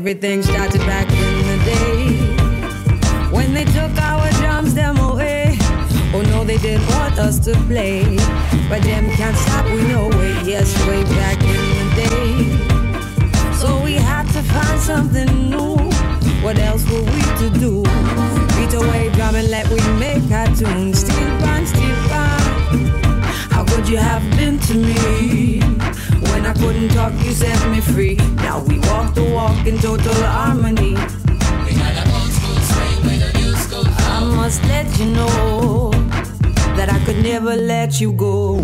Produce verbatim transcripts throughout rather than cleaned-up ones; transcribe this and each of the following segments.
Everything started back in the day when they took our drums them away. Oh no, they didn't want us to play, but them can't stop, we know it. Yes, way back in the day. So we had to find something new. What else were we to do? Beat away drum and let we make our tune. Steel band, steel band, how could you have been to me? When I couldn't talk, you set me free. Now we walk the walk in total harmony. We got a old school swing with a new school flow. I must let you know that I could never let you go.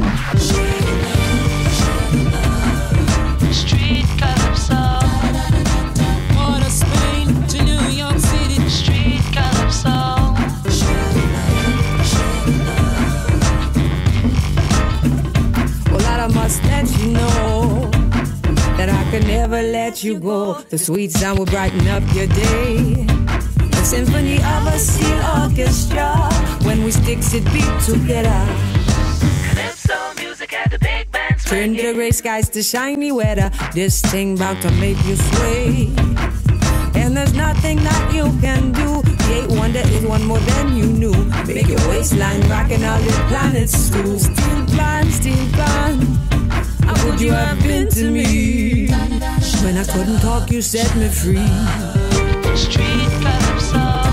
Street Calypso. Port of Spain to New York City. Street Calypso. Well, I must let you know that I could never let you go. The sweet sound will brighten up your day. The symphony of a steel orchestra. When we sticks it beat together. Calypso music at the big band. Turn the gray skies to shiny weather. This thing bout to make you sway. And there's nothing that you can do. The eight wonder is one more than you knew. Make your waistline rockin' all your planets too. Steel plan, steel plan, how could you have been to me? When I couldn't talk, you set me free. Street Calypso.